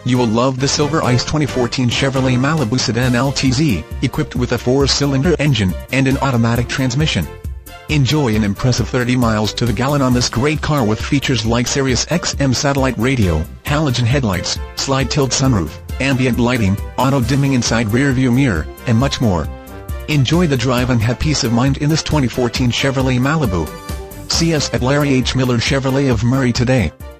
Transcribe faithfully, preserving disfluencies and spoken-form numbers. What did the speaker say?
You will love the Silver Ice twenty fourteen Chevrolet Malibu Sedan L T Z, equipped with a four-cylinder engine and an automatic transmission. Enjoy an impressive thirty miles to the gallon on this great car with features like Sirius X M Satellite Radio, Halogen Headlights, slide-tilt sunroof, ambient lighting, auto-dimming inside rearview mirror, and much more. Enjoy the drive and have peace of mind in this twenty fourteen Chevrolet Malibu. See us at Larry H. Miller Chevrolet of Murray today.